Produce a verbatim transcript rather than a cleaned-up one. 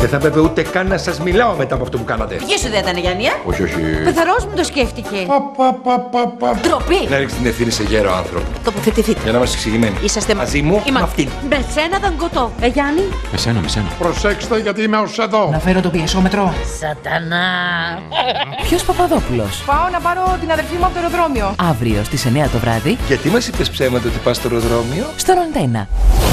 Δεν θα έπρεπε ούτε καν να σας μιλάω μετά από αυτό που κάνατε. Δική σου δεν ήταν, Γιάννη, ε? Όχι, όχι. Πεθαρός μου το σκέφτηκε. Πα, πα, πα, πα, πα. Ντροπή. Να ρίξει την ευθύνη σε γέρο άνθρωπο. Τοποθετηθείτε. Για να είμαστε εξηγημένοι. Είσαστε μαζί μου Είμα... με αυτήν. Με σένα δαγκωτό. Ε, Γιάννη. Με σένα, με σένα. Προσέξτε γιατί είμαι ως εδώ. Να φέρω το πιεσόμετρο. Σατανά. Ποιος Παπαδόπουλος? Πάω να πάρω την αδερφή μου από το αεροδρόμιο. Αύριο στις εννιά το βράδυ Γιατί μας είπες ψέματα ότι πας στο αεροδρόμιο? στον Αντένα.